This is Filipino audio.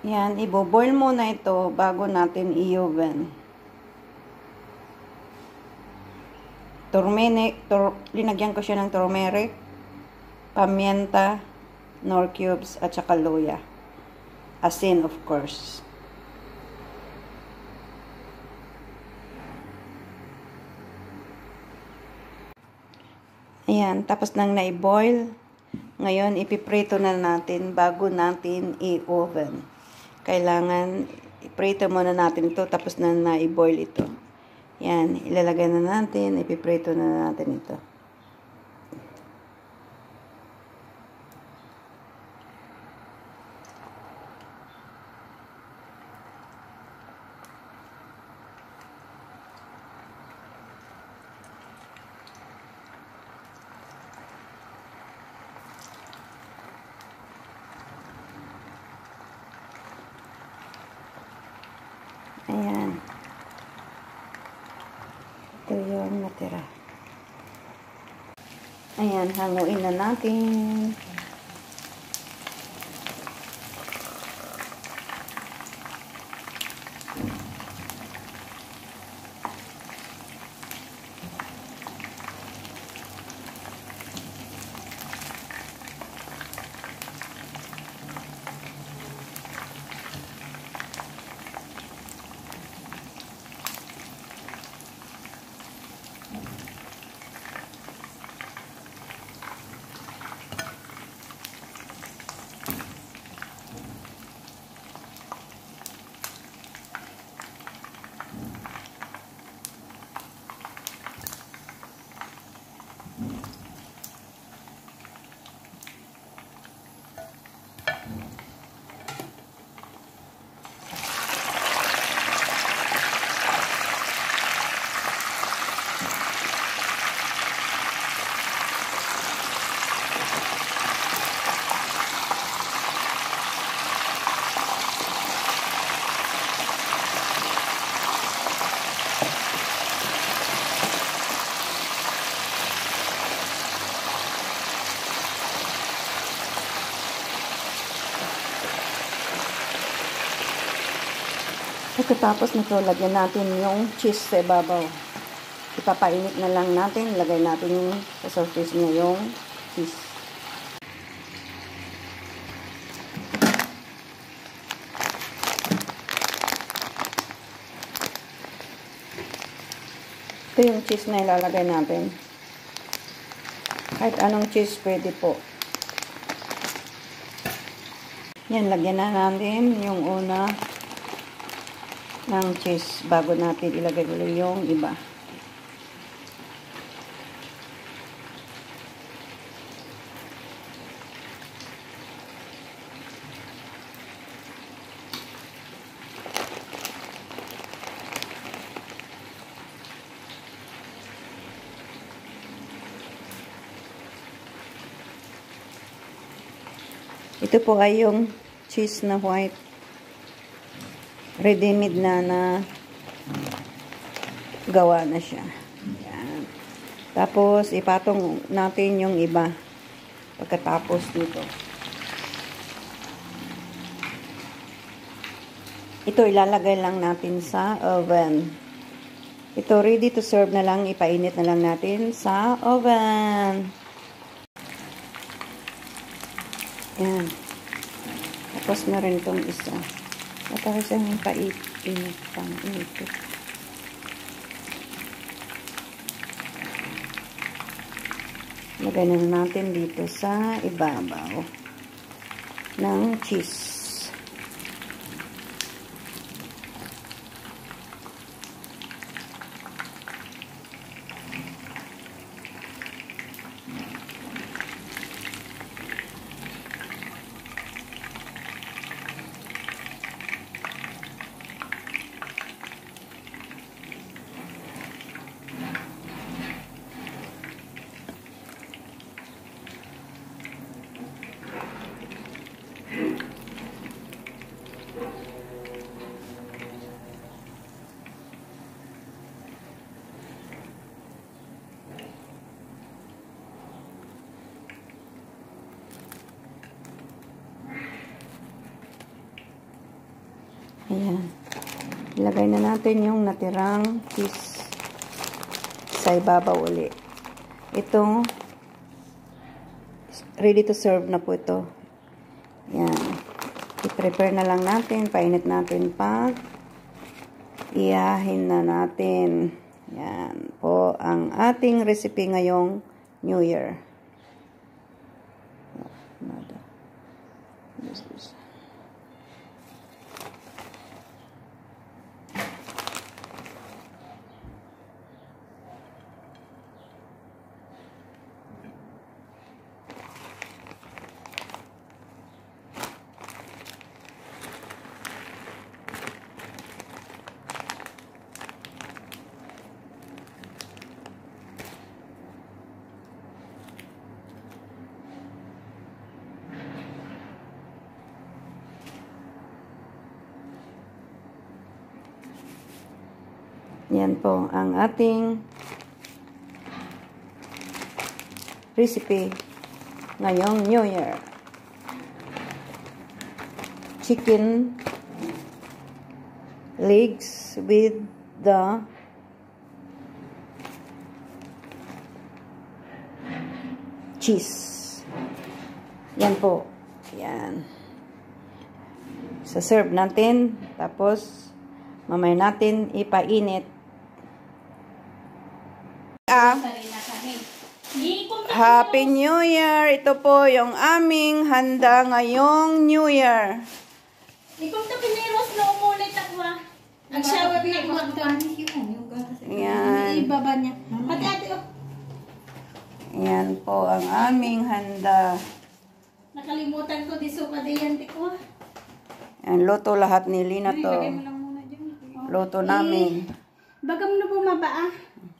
Yan, iboboil muna ito bago natin i-oven. Linagyan ko siya ng turmeric, pamienta, nor cubes, at saka luya. Asin, of course. Ayan, tapos nang na-boil, ngayon ipiprito na natin bago natin i-oven. Kailangan iprito muna natin ito tapos na na-boil ito. Yan, ilalagay na natin, ipiprito na natin ito. Ayan. Ito yung natira. Ayan, hanguin na natin. Pagkatapos nito, lagyan natin yung cheese sa ibabaw. Ipapainit na lang natin. Lagay natin yung sa surface niya yung cheese. Ito yung cheese na ilalagay natin. Kahit anong cheese pwede po. Yan, lagyan na natin yung una ng cheese bago natin ilagay ulit yung iba. Ito po ay yung cheese na white. Ready-made na gawa na siya. Yan. Tapos, ipatong natin yung iba pagkatapos nito. Ito, ilalagay lang natin sa oven. Ito, ready to serve na lang. Ipainit na lang natin sa oven. Yan. Tapos na rin itong isa. Tapos yung pait-init pang ito. Lagay na natin dito sa ibabaw ng cheese. Ayan. Ilagay na natin yung natirang cheese sa ibabaw uli. Ito, ready to serve na po ito. Ayan. I-prepare na lang natin. Painit natin pa. Iyahin na natin. Yan po ang ating recipe ngayong New Year. Yan po ang ating recipe ngayong New Year. Chicken legs with the cheese. Yan po. Yan. Sa-serve natin. Tapos, mamaya natin ipainit. Happy New Year! Ito po yung aming handa ngayong New Year. Ikong to piniros na umulit ako ah. Nag-shower na ako. Ayan. Ibaba niya. Pati ate oh. Ayan po ang aming handa. Nakalimutan ko di suka diyan ko. Ayan, luto lahat ni Lina to. Lagay mo lang muna dyan. Luto namin. Baga mo na bumaba ah.